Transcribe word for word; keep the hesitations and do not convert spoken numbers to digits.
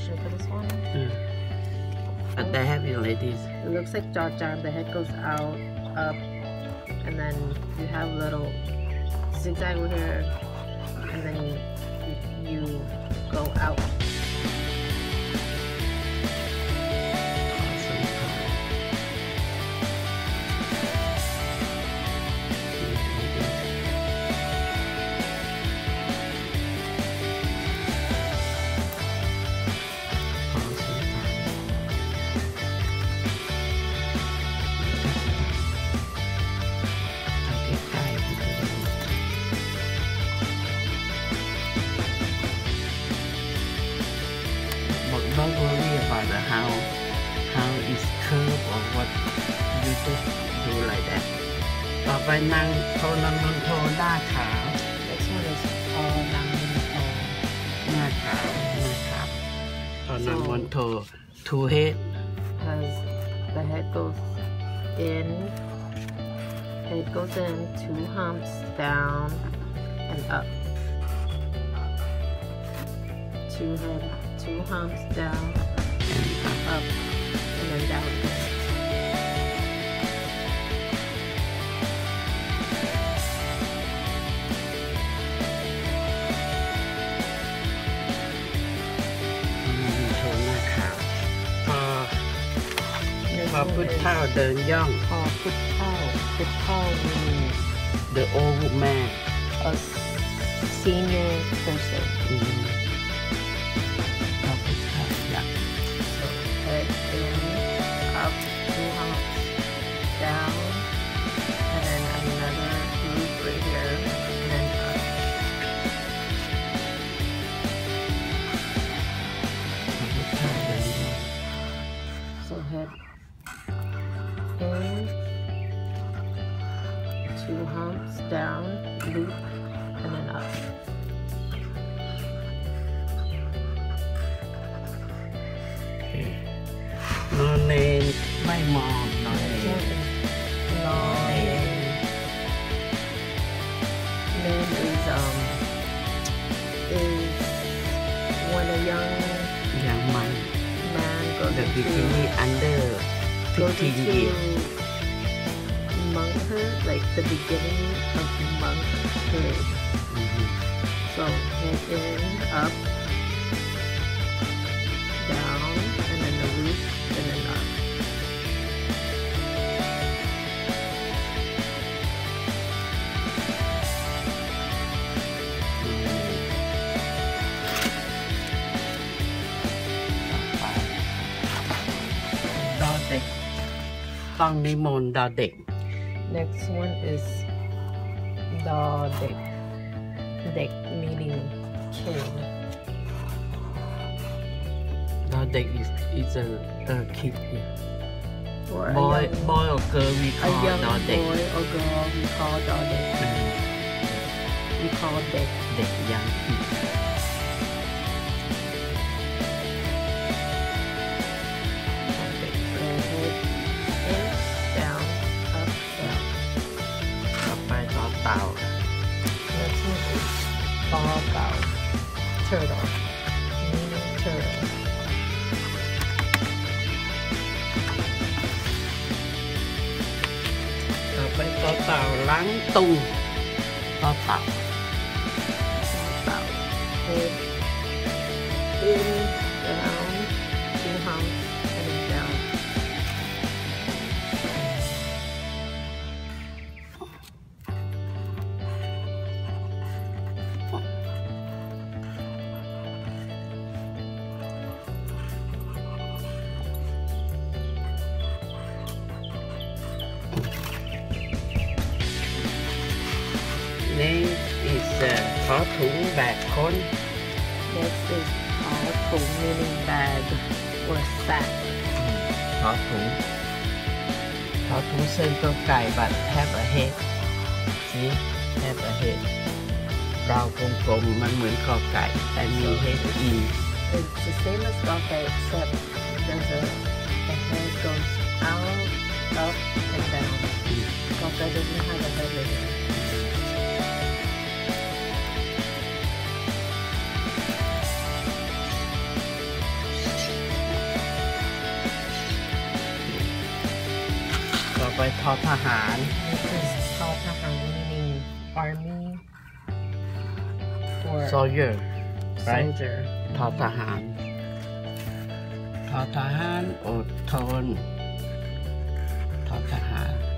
version for this one. Mm. But they have it like this. It looks like Jajang. The head goes out, up, and then you have little zigzag over here, and then you, you go out. Don't worry about the how how it's curved or what, you just do like that. ต่อไปนางโทนังบนโทหน้าขาว Next one is พอนังบนโทหน้าขาวหน้าขาวโทนังบนโท two head has the head goes in, head goes in, two humps down and up. Two head, two humps down and up, and then down again. Pop put towel, the young. Pop put towel. Put towel means the old man. A senior person. Mm-hmm. Pop put towel, yeah. So head in, up, two humps, down, and then another loop right here, and then up. Pop put towel, the young. So head in, two humps down, loop, and then up. Okay. No name, my mom, no name. No name. Name is um is when a young Young man, man goes the into bikini under goes fifteen into years. monkhood, like the beginning of monkhood. Mm-hmm. So head in, up, down, and then the loop, and then up. Dog ต้องนิมนต์ดอเด็ก Next one is the Dek. Dek meaning kid. ดอเด็ก is is a, a kid here. Or boy a young, boy or girl we a call young ดอเด็ก boy or girl we call the Dek. อืม We call Dek. เด็กยังคิด Dek. So head in, down, up, down. ต่อไปต่อเต่า Next one is Bao Bao. Turtle. Meaning turtle. ต่อไปต่อเต่าล้างตุงต่อเต่า Bao. Head in, down, two humps, and then down. Name is ขอถุงแบกคน Next is Pao Tung, meaning bag or sack. ขอถุงขอถุงเส้นตัวไก่บัด have a head see have a head เรากลมๆมันเหมือนกอไก่แต่มี head in It's the same as Gokkai except there's a the head goes out, up, and down. Gokkai doesn't have a head right here. ไปทอทหาร This is ทอทหาร meaning army or soldier right soldier ทอทหารทอทหารอดทนทอทหาร